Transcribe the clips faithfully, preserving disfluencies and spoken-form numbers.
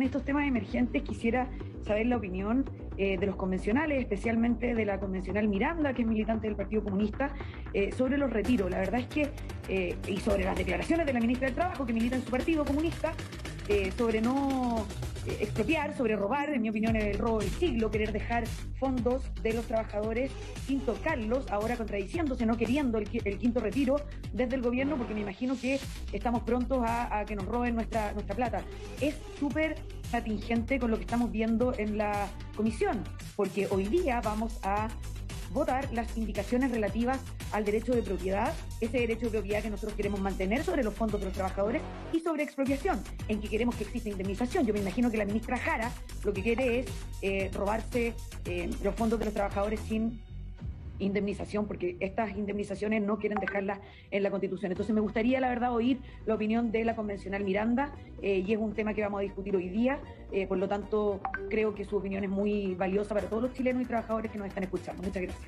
En estos temas emergentes quisiera saber la opinión eh, de los convencionales, especialmente de la convencional Miranda, que es militante del Partido Comunista, eh, sobre los retiros. La verdad es que, eh, y sobre las declaraciones de la ministra del Trabajo, que milita en su Partido Comunista, eh, sobre no eh, expropiar, sobre robar, en mi opinión es el robo del siglo, querer dejar fondos de los trabajadores sin tocarlos, ahora contradiciéndose, no queriendo el, el quinto retiro desde el gobierno, porque me imagino que estamos prontos a, a que nos roben nuestra, nuestra plata. Es súper atingente con lo que estamos viendo en la comisión, porque hoy día vamos a votar las indicaciones relativas al derecho de propiedad, ese derecho de propiedad que nosotros queremos mantener sobre los fondos de los trabajadores, y sobre expropiación, en que queremos que exista indemnización. Yo me imagino que la ministra Jara lo que quiere es eh, robarse eh, los fondos de los trabajadores sin indemnización, porque estas indemnizaciones no quieren dejarlas en la Constitución. Entonces me gustaría, la verdad, oír la opinión de la convencional Miranda, eh, y es un tema que vamos a discutir hoy día, eh, por lo tanto creo que su opinión es muy valiosa para todos los chilenos y trabajadores que nos están escuchando. Muchas gracias.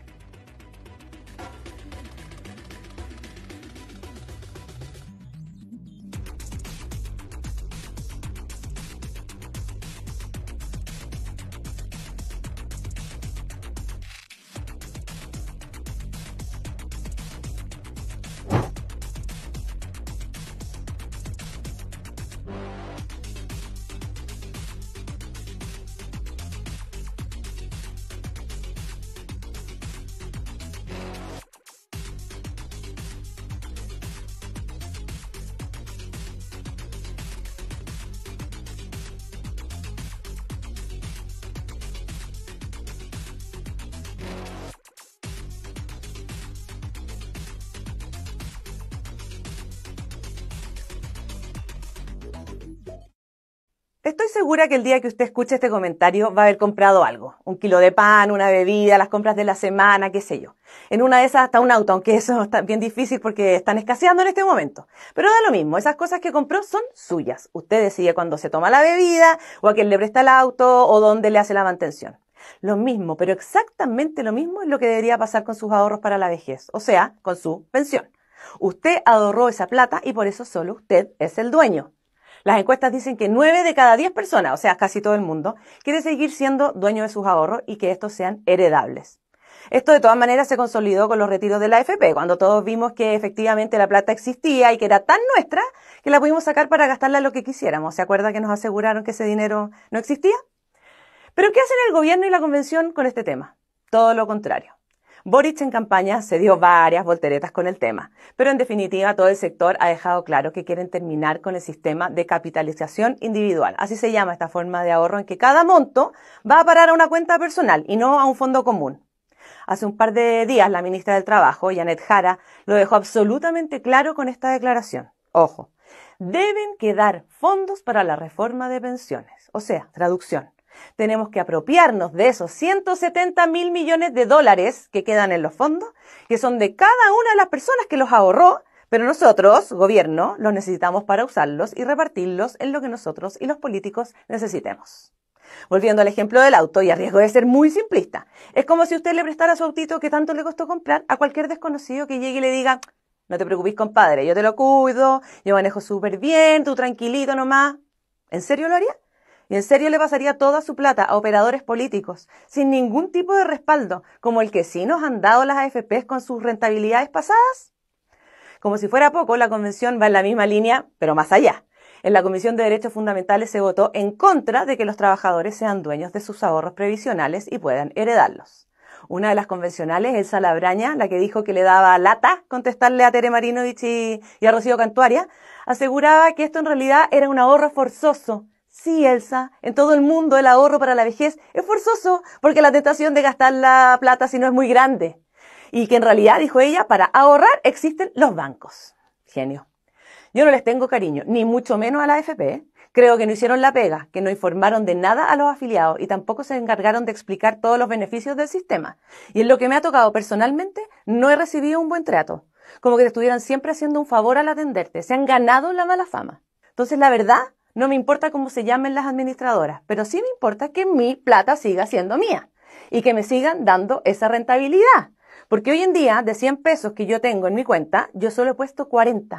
Estoy segura que el día que usted escuche este comentario va a haber comprado algo. Un kilo de pan, una bebida, las compras de la semana, qué sé yo. En una de esas hasta un auto, aunque eso está bien difícil porque están escaseando en este momento. Pero da lo mismo, esas cosas que compró son suyas. Usted decide cuándo se toma la bebida, o a quién le presta el auto, o dónde le hace la mantención. Lo mismo, pero exactamente lo mismo es lo que debería pasar con sus ahorros para la vejez, o sea, con su pensión. Usted ahorró esa plata y por eso solo usted es el dueño. Las encuestas dicen que nueve de cada diez personas, o sea, casi todo el mundo, quiere seguir siendo dueño de sus ahorros y que estos sean heredables. Esto de todas maneras se consolidó con los retiros de la A F P, cuando todos vimos que efectivamente la plata existía y que era tan nuestra que la pudimos sacar para gastarla en lo que quisiéramos. ¿Se acuerda que nos aseguraron que ese dinero no existía? ¿Pero qué hacen el gobierno y la convención con este tema? Todo lo contrario. Boric en campaña se dio varias volteretas con el tema, pero en definitiva todo el sector ha dejado claro que quieren terminar con el sistema de capitalización individual. Así se llama esta forma de ahorro en que cada monto va a parar a una cuenta personal y no a un fondo común. Hace un par de días la ministra del Trabajo, Janet Jara, lo dejó absolutamente claro con esta declaración. Ojo, deben quedar fondos para la reforma de pensiones, o sea, traducción. Tenemos que apropiarnos de esos ciento setenta mil millones de dólares que quedan en los fondos, que son de cada una de las personas que los ahorró, pero nosotros, gobierno, los necesitamos para usarlos y repartirlos en lo que nosotros y los políticos necesitemos. Volviendo al ejemplo del auto, y a riesgo de ser muy simplista, es como si usted le prestara su autito que tanto le costó comprar a cualquier desconocido que llegue y le diga: no te preocupes, compadre, yo te lo cuido, yo manejo súper bien, tú tranquilito nomás. ¿En serio lo haría? ¿Y en serio le pasaría toda su plata a operadores políticos sin ningún tipo de respaldo, como el que sí nos han dado las A F Pes con sus rentabilidades pasadas? Como si fuera poco, la convención va en la misma línea, pero más allá. En la Comisión de Derechos Fundamentales se votó en contra de que los trabajadores sean dueños de sus ahorros previsionales y puedan heredarlos. Una de las convencionales, Elsa Labraña, la que dijo que le daba lata contestarle a Tere Marinovich y, y a Rocío Cantuaria, aseguraba que esto en realidad era un ahorro forzoso. Sí, Elsa, en todo el mundo el ahorro para la vejez es forzoso porque la tentación de gastar la plata si no es muy grande. Y que en realidad, dijo ella, para ahorrar existen los bancos. Genio. Yo no les tengo cariño, ni mucho menos a la A F P. Creo que no hicieron la pega, que no informaron de nada a los afiliados y tampoco se encargaron de explicar todos los beneficios del sistema. Y en lo que me ha tocado personalmente, no he recibido un buen trato. Como que te estuvieran siempre haciendo un favor al atenderte. Se han ganado la mala fama. Entonces, la verdad, no me importa cómo se llamen las administradoras, pero sí me importa que mi plata siga siendo mía y que me sigan dando esa rentabilidad. Porque hoy en día, de cien pesos que yo tengo en mi cuenta, yo solo he puesto cuarenta.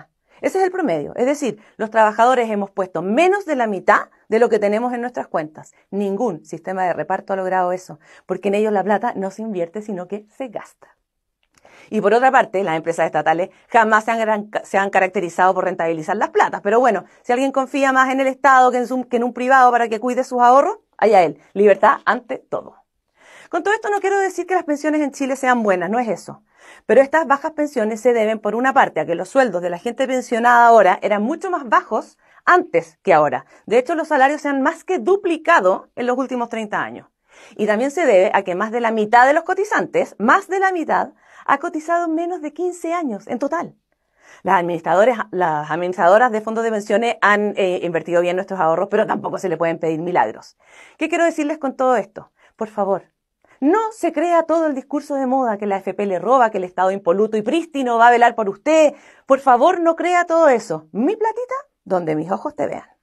Ese es el promedio. Es decir, los trabajadores hemos puesto menos de la mitad de lo que tenemos en nuestras cuentas. Ningún sistema de reparto ha logrado eso, porque en ellos la plata no se invierte, sino que se gasta. Y por otra parte, las empresas estatales jamás se han, se han caracterizado por rentabilizar las platas. Pero bueno, si alguien confía más en el Estado que en, su, que en un privado para que cuide sus ahorros, allá él. Libertad ante todo. Con todo esto no quiero decir que las pensiones en Chile sean buenas, no es eso. Pero estas bajas pensiones se deben, por una parte, a que los sueldos de la gente pensionada ahora eran mucho más bajos antes que ahora. De hecho, los salarios se han más que duplicado en los últimos treinta años. Y también se debe a que más de la mitad de los cotizantes, más de la mitad, ha cotizado en menos de quince años en total. Las administradores, las administradoras de fondos de pensiones han eh, invertido bien nuestros ahorros, pero tampoco se le pueden pedir milagros. ¿Qué quiero decirles con todo esto? Por favor, no se crea todo el discurso de moda que la A F P le roba, que el Estado impoluto y prístino va a velar por usted. Por favor, no crea todo eso. Mi platita, donde mis ojos te vean.